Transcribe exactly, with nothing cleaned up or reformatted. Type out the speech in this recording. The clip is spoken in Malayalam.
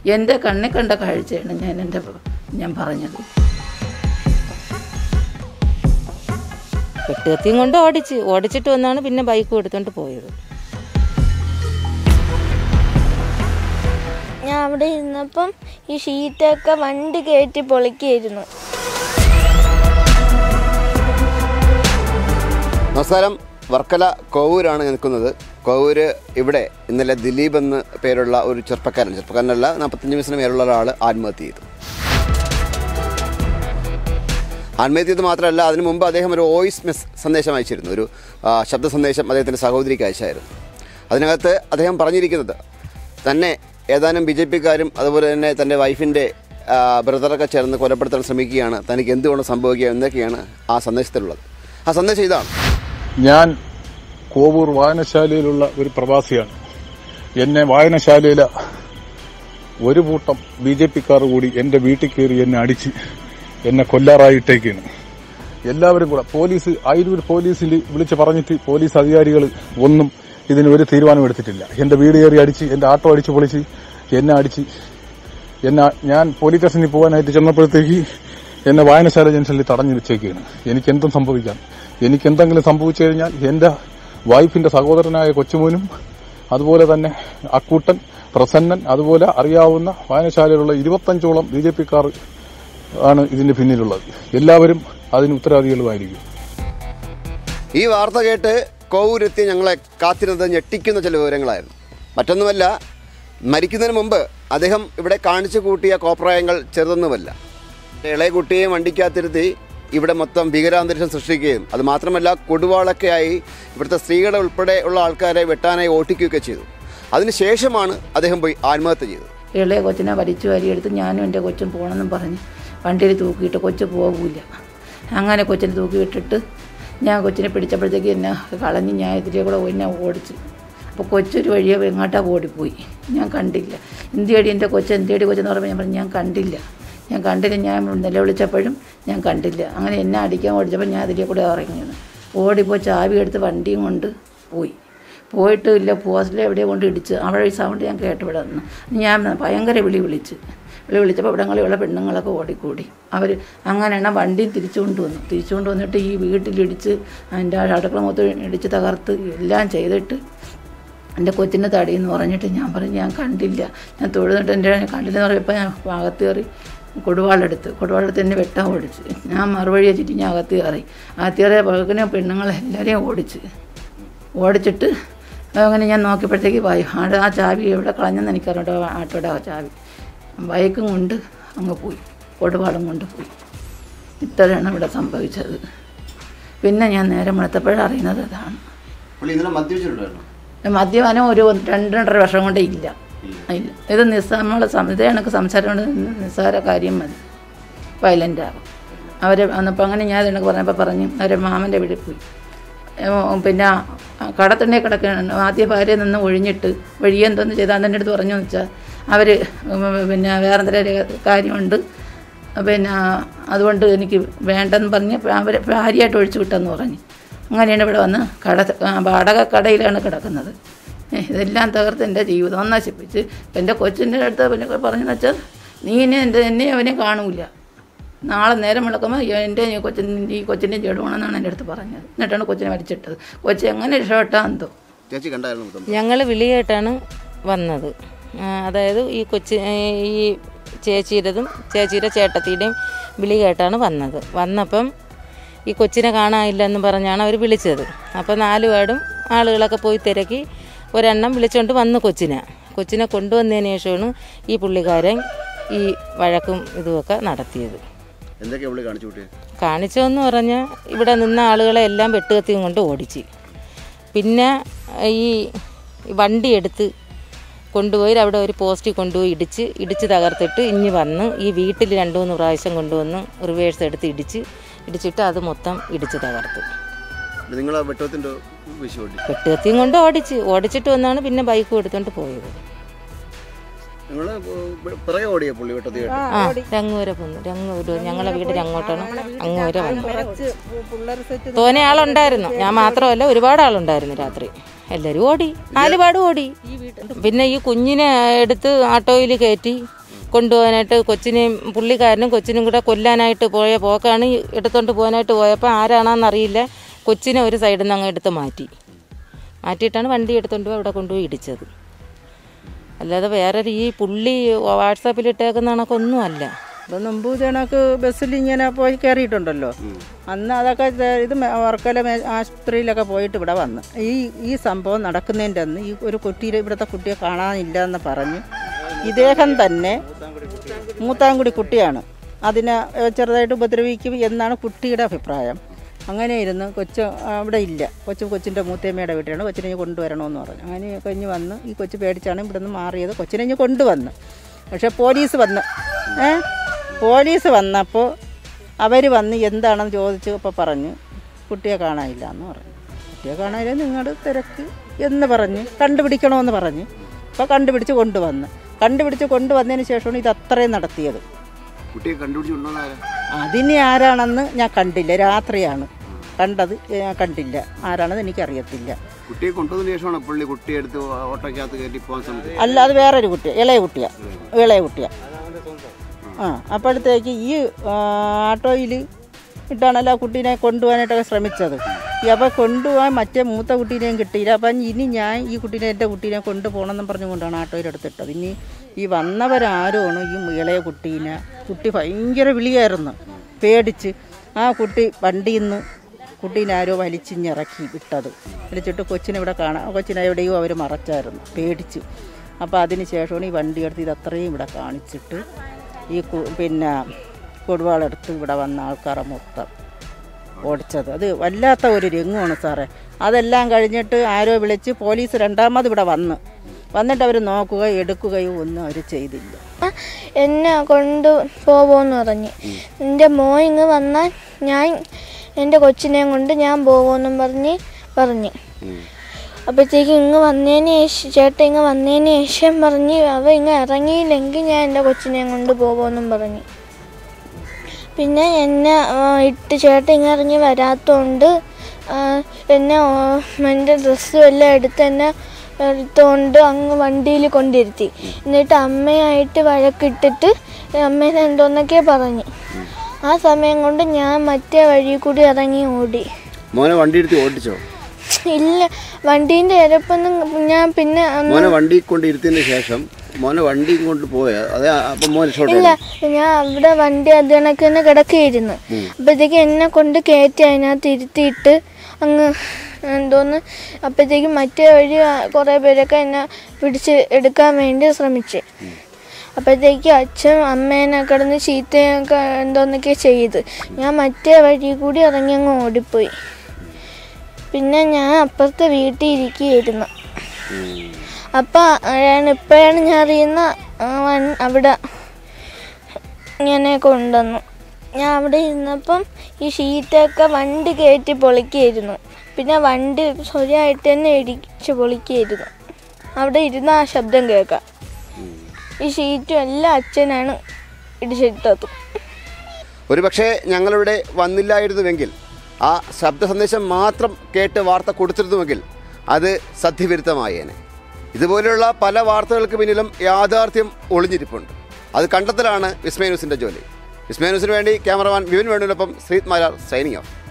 എൻ്റെ കണ്ണിൽ കണ്ട കാഴ്ചയാണ് ഞാൻ എൻ്റെ ഞാൻ പറഞ്ഞത്. വെട്ടുകത്തിയും കൊണ്ട് ഓടിച്ച് ഓടിച്ചിട്ട് വന്നാണ് പിന്നെ ബൈക്ക് എടുത്തോണ്ട് പോയത്. ഞാൻ അവിടെ ഇരുന്നപ്പം ഈ ഷീറ്റൊക്കെ വണ്ടി കയറ്റി പൊളിക്കായിരുന്നു. നമസ്കാരം. വർക്കല കോവൂരാണ് നിൽക്കുന്നത്. കോവൂര് ഇവിടെ ഇന്നലെ ദിലീപ് എന്ന പേരുള്ള ഒരു ചെറുപ്പക്കാരൻ ചെറുപ്പക്കാരനല്ല നാൽപ്പത്തഞ്ച് വയസ്സിന് മേലുള്ള ഒരാൾ ആത്മഹത്യ ചെയ്തു. ആത്മഹത്യ ചെയ്ത് മാത്രമല്ല, അതിനു മുമ്പ് അദ്ദേഹം ഒരു വോയിസ് മെസ് സന്ദേശം അയച്ചിരുന്നു. ഒരു ശബ്ദ സന്ദേശം അദ്ദേഹത്തിൻ്റെ സഹോദരിക്ക് അയച്ചായിരുന്നു. അതിനകത്ത് അദ്ദേഹം പറഞ്ഞിരിക്കുന്നത് തന്നെ ഏതാനും ബി ജെ പിക്കാരും അതുപോലെ തന്നെ തൻ്റെ വൈഫിൻ്റെ ബ്രദറൊക്കെ ചേർന്ന് കൊലപ്പെടുത്താൻ ശ്രമിക്കുകയാണ്, തനിക്ക് എന്തുകൊണ്ട് സംഭവിക്കുക എന്നൊക്കെയാണ് ആ സന്ദേശത്തിലുള്ളത്. ആ സന്ദേശം ഇതാണ്: ഞാൻ കോവൂർ വായനശാലയിലുള്ള ഒരു പ്രവാസിയാണ്. എന്നെ വായനശാലയിലെ ഒരു കൂട്ടം ബി ജെ പിക്കാർ കൂടി എൻ്റെ വീട്ടിൽ കയറി എന്നെ അടിച്ച് എന്നെ കൊല്ലാറായിട്ടേക്കാണ്. എല്ലാവരും കൂടെ പോലീസ് അയിരൂർ പോലീസിൽ വിളിച്ച് പറഞ്ഞിട്ട് പോലീസ് അധികാരികൾ ഒന്നും ഇതിന് ഒരു തീരുമാനം എടുത്തിട്ടില്ല. എൻ്റെ വീട് കയറി അടിച്ച്, എൻ്റെ ആട്ടോ അടിച്ച് പൊളിച്ച് എന്നെ അടിച്ച് എന്നെ ഞാൻ പോലീസ് സ്റ്റേഷനിൽ പോകാനായിട്ട് ചെന്നപ്പോഴത്തേക്ക് എന്നെ വായനശാല ജംഗ്ഷനിൽ തടഞ്ഞു വെച്ചേക്കാണ്. എനിക്കെന്തും സംഭവിക്കാം. എനിക്കെന്തെങ്കിലും സംഭവിച്ചു കഴിഞ്ഞാൽ എൻ്റെ വൈഫിൻ്റെ സഹോദരനായ കൊച്ചുമോനും അതുപോലെ തന്നെ അക്കൂട്ടൻ, പ്രസന്നൻ, അതുപോലെ അറിയാവുന്ന വായനശാലയിലുള്ള ഇരുപത്തഞ്ചോളം ബി ജെ പിക്കാർ ആണ് ഇതിന്റെ പിന്നിലുള്ളത്. എല്ലാവരും അതിന് ഉത്തരവാദികളുമായിരിക്കും. ഈ വാർത്ത കേട്ട് കോവൂരെത്തി ഞങ്ങളെ കാത്തിരുന്നത് ഞെട്ടിക്കുന്ന ചില വിവരങ്ങളായിരുന്നു. മറ്റൊന്നുമല്ല, മരിക്കുന്നതിന് മുമ്പ് അദ്ദേഹം ഇവിടെ കാണിച്ചു കൂട്ടിയ കോപ്രായങ്ങൾ ചെറുതൊന്നുമല്ല. ഇളയ കുട്ടിയെ വണ്ടിക്കകത്തിരുത്തി ഇവിടെ മൊത്തം ഭീകരാന്തരീക്ഷം സൃഷ്ടിക്കുകയും അത് മാത്രമല്ല കൊടുവാളൊക്കെയായി ഇവിടുത്തെ സ്ത്രീകളെ ഉൾപ്പെടെ ഉള്ള ആൾക്കാരെ വെട്ടാനായി ഓട്ടിക്കുകയൊക്കെ ചെയ്തു. അതിനുശേഷമാണ് അദ്ദേഹം പോയി ആത്മഹത്യ ചെയ്തത്. ഇളയ കൊച്ചിനെ വലിച്ചു വാരിയെടുത്ത് ഞാനും എൻ്റെ കൊച്ചും പോകണമെന്നും പറഞ്ഞ് വണ്ടിയിൽ തൂക്കിയിട്ട് കൊച്ചു പോകില്ല. അങ്ങനെ കൊച്ചിനെ തൂക്കി വിട്ടിട്ട് ഞാൻ കൊച്ചിനെ പിടിച്ചപ്പോഴത്തേക്ക് എന്നെ കളഞ്ഞ് ഞാൻ ഇതിലേ കൂടെ എന്നെ ഓടിച്ചു. അപ്പോൾ കൊച്ചൊരു വഴിയെ എങ്ങോട്ടാണ് ഓടിപ്പോയി. ഞാൻ കണ്ടില്ല. എന്തിയടി എൻ്റെ കൊച്ച്, എന്തിയടി കൊച്ചെന്ന് പറയുമ്പോൾ ഞാൻ പറഞ്ഞു ഞാൻ കണ്ടില്ല ഞാൻ കണ്ടില്ല ഞാൻ നിലവിളിച്ചപ്പോഴും ഞാൻ കണ്ടില്ല. അങ്ങനെ എന്നെ അടിക്കാൻ ഓടിച്ചപ്പോൾ ഞാൻ അതിലേ കൂടെ ഇറങ്ങിയത്. ഓടിപ്പോയി ചാവി എടുത്ത് വണ്ടിയും കൊണ്ട് പോയി. പോയിട്ട് ഇല്ല പോസ്റ്റിൽ എവിടെയോ കൊണ്ട് ഇടിച്ച് അവിടെ ഈ സൗണ്ട് ഞാൻ കേട്ടുവിടെ നിന്ന് ഞാൻ ഭയങ്കര വിളി വിളിച്ച് വിളി വിളിച്ചപ്പോൾ ഇവിടങ്ങളിലുള്ള പെണ്ണുങ്ങളൊക്കെ ഓടിക്കൂടി. അവർ അങ്ങനെയാണ് വണ്ടി തിരിച്ചു കൊണ്ടുവന്നു. തിരിച്ചു കൊണ്ട് വന്നിട്ട് ഈ വീട്ടിലിടിച്ച് എൻ്റെ അടുക്കള മൊത്തം ഇടിച്ച് തകർത്ത് എല്ലാം ചെയ്തിട്ട് എൻ്റെ കൊച്ചിൻ്റെ തടിയെന്ന് പറഞ്ഞിട്ട് ഞാൻ പറഞ്ഞു ഞാൻ കണ്ടില്ല, ഞാൻ തൊഴുന്നിട്ട് എൻ്റെ കണ്ടില്ലെന്ന് പറയുമ്പോൾ ഞാൻ അകത്ത് കയറി കൊടുവാളെടുത്ത് കൊടുവാളെടുത്ത് എന്നെ വെട്ടാൻ ഓടിച്ച്. ഞാൻ മറുവഴി വെച്ചിട്ട് ഞാൻ അകത്ത് കയറി അകത്ത് കയറിയ പകനെ പെണ്ണുങ്ങളെല്ലാവരെയും ഓടിച്ച് ഓടിച്ചിട്ട് അങ്ങനെ ഞാൻ നോക്കിയപ്പോഴത്തേക്ക് വായി ആടെ ആ ചാവി എവിടെ കളഞ്ഞെന്ന് എനിക്കറിയട്ടോ. ആട്ടോടെ ആ ചാവി ബൈക്കും കൊണ്ട് അങ്ങ് പോയി, കൊടുവാളും കൊണ്ട് പോയി. ഇത്രയാണ് ഇവിടെ സംഭവിച്ചത്. പിന്നെ ഞാൻ നേരെ വെളുത്തപ്പോഴും അറിയുന്നത് അതാണ്. മദ്യപാനം ഒരു രണ്ട് രണ്ടര വർഷം കൊണ്ട് ഇല്ല ഇല്ല ഇത് നിസ്സാ നമ്മളെ ഇത് കണക്ക് സംസാരം കൊണ്ട് നിസ്സാര കാര്യം മതി വയലൻ്റ് ആകും. അവർ വന്നപ്പോൾ അങ്ങനെ ഞാൻ ഇതിനൊക്കെ പറഞ്ഞപ്പോൾ പറഞ്ഞ് അവരെ മാമൻ്റെ വീട്ടിൽ പോയി. പിന്നെ കടത്തണ്ണി കിടക്കുകയാണ്. ആദ്യ ഭാര്യ നിന്ന് ഒഴിഞ്ഞിട്ട് വഴിയെ എന്തോന്ന് ചെയ്താൽ എൻ്റെ അടുത്ത് പറഞ്ഞു വെച്ചാൽ അവർ പിന്നെ വേറെ എന്തെങ്കിലും കാര്യമുണ്ട്, പിന്നെ അതുകൊണ്ട് എനിക്ക് വേണ്ടെന്ന് പറഞ്ഞ് അവർ ഭാര്യയായിട്ട് ഒഴിച്ചു വിട്ടെന്ന് പറഞ്ഞ് അങ്ങനെയാണ് ഇവിടെ വന്ന് കട വാടക കടയിലാണ് കിടക്കുന്നത്. ഇതെല്ലാം തകർത്ത് എൻ്റെ ജീവിതം നശിപ്പിച്ച് എൻ്റെ കൊച്ചിൻ്റെ അടുത്ത് പിന്നെ പറഞ്ഞെന്ന് വെച്ചാൽ നീ എന്നെ എൻ്റെ എന്നെ അവനെ കാണൂല, നാളെ നേരം വിളക്കുമ്പോൾ എൻ്റെ കൊച്ചിൻ ഈ കൊച്ചിൻ്റെ ചെടുവാണെന്നാണ് എൻ്റെ അടുത്ത് പറഞ്ഞത്. എന്നിട്ടാണ് കൊച്ചിനെ വലിച്ചിട്ടത്. കൊച്ചി എങ്ങനെ രക്ഷപ്പെട്ടാ എന്തോ. ഞങ്ങൾ വിളി കേട്ടാണ് വന്നത്. അതായത് ഈ കൊച്ചി ഈ ചേച്ചിയുടേതും ചേച്ചിയുടെ ചേട്ടത്തിയുടെയും വിളി കേട്ടാണ് വന്നത്. വന്നപ്പം ഈ കൊച്ചിനെ കാണാനില്ലെന്ന് പറഞ്ഞാണ് അവർ വിളിച്ചത്. അപ്പോൾ നാല് പാടും ആളുകളൊക്കെ പോയി തിരക്കി ഒരെണ്ണം വിളിച്ചുകൊണ്ട് വന്നു കൊച്ചിനെ. കൊച്ചിനെ കൊണ്ടുവന്നതിന് ശേഷമാണ് ഈ പുള്ളിക്കാരൻ ഈ വഴക്കും ഇതുമൊക്കെ നടത്തിയത്. കാണിച്ചതെന്ന് പറഞ്ഞാൽ ഇവിടെ നിന്ന ആളുകളെ എല്ലാം വെട്ടുകത്തിയും കൊണ്ട് ഓടിച്ച്, പിന്നെ ഈ വണ്ടി എടുത്ത് കൊണ്ടുപോയി അവിടെ ഒരു പോസ്റ്റിൽ കൊണ്ടുപോയി ഇടിച്ച് ഇടിച്ച് തകർത്തിട്ട് ഇഞ്ഞ് വന്ന് ഈ വീട്ടിൽ രണ്ട് മൂന്ന് പ്രാവശ്യം കൊണ്ടുവന്ന് റിവേഴ്സ് എടുത്ത് ഇടിച്ച് ഇടിച്ചിട്ട് അത് മൊത്തം ഇടിച്ച് തകർത്തു. വെട്ടുകത്തിയും കൊണ്ട് ഓടിച്ച് ഓടിച്ചിട്ട് വന്നാണ് പിന്നെ ബൈക്ക് എടുത്തോണ്ട് പോയത്. ആ രങ്ങൂരെ പോന്നു. രങ്ങൂര് ഞങ്ങളെ വീട് അങ്ങോട്ടാണ്. അങ്ങൂരെ വന്നു. തോനെ ആളുണ്ടായിരുന്നു. ഞാൻ മാത്രമല്ല ഒരുപാട് ആളുണ്ടായിരുന്നു രാത്രി. എല്ലാവരും ഓടി, നാലുപാട് ഓടി. പിന്നെ ഈ കുഞ്ഞിനെ എടുത്ത് ഓട്ടോയിൽ കയറ്റി കൊണ്ടുപോകാനായിട്ട് കൊച്ചിനെയും പുള്ളിക്കാരനും കൊച്ചിനും കൂടെ കൊല്ലാനായിട്ട് പോയ പോക്കാണ്. എടുത്തോണ്ട് പോകാനായിട്ട് പോയപ്പോൾ ആരാണെന്നറിയില്ല, കൊച്ചിനെ ഒരു സൈഡിൽ നിന്ന് അങ്ങ് എടുത്ത് മാറ്റി മാറ്റിയിട്ടാണ് വണ്ടി എടുത്തുകൊണ്ട് പോയി അവിടെ കൊണ്ടുപോയി ഇടിച്ചത്. അല്ലാതെ വേറെ ഈ പുള്ളി വാട്സാപ്പിൽ ഇട്ടേക്കുന്ന കണക്കൊന്നും അല്ല. ഇപ്പം മുമ്പ് കണക്ക് ബസ്സിൽ ഇങ്ങനെ പോയി കയറിയിട്ടുണ്ടല്ലോ, അന്ന് അതൊക്കെ ഇത് വർക്കല ആശുപത്രിയിലൊക്കെ പോയിട്ട് ഇവിടെ വന്ന് ഈ ഈ സംഭവം നടക്കുന്നതിൻ്റെ അന്ന് ഈ ഒരു കുട്ടിയെ ഇവിടുത്തെ കുട്ടിയെ കാണാനില്ല എന്ന് പറഞ്ഞ് ഇദ്ദേഹം തന്നെ മൂത്താംകുടി കുട്ടിയാണ്, അതിനെ ചെറുതായിട്ട് ഉപദ്രവിക്കും എന്നാണ് കുട്ടിയുടെ അഭിപ്രായം. അങ്ങനെ ഇരുന്ന് കൊച്ച് അവിടെ ഇല്ല, കൊച്ചു കൊച്ചിൻ്റെ മൂത്തേമ്മയുടെ വീട്ടിലാണ്, കൊച്ചിനെ കൊണ്ടുവരണമെന്ന് പറഞ്ഞു. അങ്ങനെ കഴിഞ്ഞ് വന്ന് ഈ കൊച്ച് പേടിച്ചാണ് ഇവിടെ നിന്ന് മാറിയത്. കൊച്ചിനെ ഇഞ്ഞ് കൊണ്ടുവന്ന്, പക്ഷേ പോലീസ് വന്ന് ഏ പോലീസ് വന്നപ്പോൾ അവർ വന്ന് എന്താണെന്ന് ചോദിച്ചപ്പോൾ പറഞ്ഞ് കുട്ടിയെ കാണാനില്ല എന്ന് പറഞ്ഞു. കുട്ടിയെ കാണാനില്ല, നിങ്ങളുടെ തിരക്ക് എന്ന് പറഞ്ഞ് കണ്ടുപിടിക്കണമെന്ന് പറഞ്ഞ് അപ്പോൾ കണ്ടുപിടിച്ച് കൊണ്ടുവന്ന് കണ്ടുപിടിച്ച് കൊണ്ടുവന്നതിന് ശേഷമാണ് ഇത് അത്രയും നടത്തിയത്. കുട്ടിയെ കണ്ടുപിടിച്ച് അതിന് ആരാണെന്ന് ഞാൻ കണ്ടില്ല, രാത്രിയാണ് കണ്ടത്, ഞാൻ കണ്ടില്ല, ആരാണെന്ന് എനിക്കറിയത്തില്ല. കുട്ടിയെ കൊണ്ടുവന്നതിന് ശേഷമാണ് പുള്ളി കുട്ടിയെ എടുത്ത് ഓട്ടോക്കകത്ത് കയറ്റി പോകാൻ ശ്രമിച്ചത്. അല്ല, അത് വേറൊരു കുട്ടിയാണ്, ഇളയ കുട്ടിയാണ്, ഇളയ കുട്ടിയാണ്. ആ അപ്പോഴത്തേക്ക് ഈ ആട്ടോയിൽ ഇട്ടാണല്ലോ ആ കുട്ടീനെ കൊണ്ടുപോകാനായിട്ടൊക്കെ ശ്രമിച്ചത്. അപ്പോൾ കൊണ്ടുപോകാൻ മറ്റേ മൂത്ത കുട്ടീനെയും കിട്ടിയില്ല. അപ്പം ഇനി ഞാൻ ഈ കുട്ടീനെ എൻ്റെ കുട്ടീനെ കൊണ്ടുപോകണമെന്നും പറഞ്ഞുകൊണ്ടാണ് ആട്ടോയിലെടുത്തിട്ടത്. ഇനി ഈ വന്നവരാരുമാണ് ഈ ഇളയ കുട്ടീനെ, കുട്ടി ഭയങ്കര വിളിയായിരുന്നു, പേടിച്ച് ആ കുട്ടി വണ്ടിയിൽ നിന്ന് കുട്ടീനെ ആരോ വലിച്ചിഞ്ഞിറക്കി വിട്ടത്. വലിച്ചിട്ട് കൊച്ചിനെ ഇവിടെ കാണാം, കൊച്ചിനെ എവിടെയോ അവർ മറച്ചായിരുന്നു പേടിച്ച്. അപ്പോൾ അതിന് ശേഷമാണ് ഈ വണ്ടി എടുത്ത് ഇത് അത്രയും ഇവിടെ കാണിച്ചിട്ട് ഈ പിന്നെ കൊടുവാളെടുത്ത് ഇവിടെ വന്ന ആൾക്കാരെ മൊത്തം ഓടിച്ചത്. അത് വല്ലാത്ത ഒരു രംഗമാണ് സാറേ. അതെല്ലാം കഴിഞ്ഞിട്ട് ആരോ വിളിച്ച് പോലീസ് രണ്ടാമത് ഇവിടെ വന്ന് വന്നിട്ട് അവർ നോക്കുകയോ എടുക്കുകയോ ഒന്നും അവർ ചെയ്തില്ല. എന്നെ കൊണ്ട് പോവോന്ന് പറഞ്ഞ് എൻ്റെ മോൻ ഇങ്ങ് വന്നാൽ ഞാൻ എൻ്റെ കൊച്ചിനെയും കൊണ്ട് ഞാൻ പോവുമെന്നും പറഞ്ഞ് പറഞ്ഞ് അപ്പോഴത്തേക്ക് ഇങ്ങ് വന്നതിന് ശേഷം ചേട്ടൻ ഇങ്ങ് വന്നതിന് ശേഷം പറഞ്ഞ് അവ ഇങ്ങ് ഇറങ്ങിയില്ലെങ്കിൽ ഞാൻ എൻ്റെ കൊച്ചിനെയും കൊണ്ട് പോകുമെന്നും പറഞ്ഞ്. പിന്നെ എന്നെ ഇട്ട് ചേട്ടൻ ഇങ്ങ് ഇറങ്ങി വരാത്തതുകൊണ്ട് എന്നെ എൻ്റെ ഡ്രസ്സും എല്ലാം എടുത്ത് എന്നെ എടുത്തുകൊണ്ട് അങ്ങ് വണ്ടിയിൽ കൊണ്ടിരുത്തി. എന്നിട്ട് അമ്മയായിട്ട് വഴക്കിട്ടിട്ട് അമ്മേനെ എന്തോന്നൊക്കെ പറഞ്ഞ്. ആ സമയം കൊണ്ട് ഞാൻ മറ്റേ വഴി കൂടി ഇറങ്ങി ഓടി. മോനെ വണ്ടി എടുത്ത് ഓടിച്ചോ? ഇല്ല, വണ്ടീൻ്റെ ഇരപ്പൊന്നും ഞാൻ പിന്നെ മോനെ വണ്ടി കൊണ്ട് ഇരുത്തിയതിന് ശേഷം മോനെ വണ്ടി കൊണ്ട് പോയാ അതെ. അപ്പം മോനെ ഇല്ല, ഞാൻ അവിടെ വണ്ടി അത് കണക്ക് തന്നെ കിടക്കുകയായിരുന്നു. അപ്പോഴത്തേക്ക് എന്നെ കൊണ്ട് കയറ്റി അതിനകത്ത് ഇരുത്തിയിട്ട് അങ്ങ് എന്തോന്ന് അപ്പോഴത്തേക്കും മറ്റേ വഴി കുറേ പേരൊക്കെ എന്നെ പിടിച്ച് എടുക്കാൻ വേണ്ടി ശ്രമിച്ച്. അപ്പോഴത്തേക്ക് അച്ഛൻ അമ്മേനെ കിടന്ന് ചീത്തയൊക്കെ എന്തോന്നൊക്കെ ചെയ്ത് ഞാൻ മറ്റേ വഴി കൂടി ഇറങ്ങി അങ്ങ് ഓടിപ്പോയി. പിന്നെ ഞാൻ അപ്പുറത്തെ വീട്ടിൽ ഇരിക്കുകയായിരുന്നു. അപ്പം ഇപ്പോഴാണ് ഞാൻ അറിയുന്ന അവിടെ ഇങ്ങനെയൊക്കെ ഉണ്ടെന്ന്. ഞാൻ അവിടെ ഇരുന്നപ്പം ഈ ഷീറ്റൊക്കെ വണ്ടി കയറ്റി പൊളിക്കുകയായിരുന്നു. പിന്നെ വണ്ടി ശരിയായിട്ട് തന്നെ ഇടിച്ച് പൊളിക്കുകയായിരുന്നു. അവിടെ ഇരുന്ന് ആ ശബ്ദം കേൾക്കാം. ഈ ഷീറ്റും എല്ലാം അച്ഛനാണ് ഇടിച്ചിട്ടത്. ഒരു പക്ഷേ ഞങ്ങളിവിടെ വന്നില്ലായിരുന്നുവെങ്കിൽ, ആ ശബ്ദ സന്ദേശം മാത്രം കേട്ട് വാർത്ത കൊടുത്തിരുന്നുവെങ്കിൽ അത് സത്യവിരുദ്ധമായേനെ. ഇതുപോലെയുള്ള പല വാർത്തകൾക്ക് പിന്നിലും യാഥാർത്ഥ്യം ഒളിഞ്ഞിരിപ്പുണ്ട്. അത് കണ്ടെത്തലാണ് വിസ്മയ ന്യൂസിൻ്റെ ജോലി. വിസ്മയ ന്യൂസിന് വേണ്ടി ക്യാമറമാൻ വിപിൻ വേണുവിനൊപ്പം ശ്രീത് മാരാർ സൈനിങ് ഓഫ്.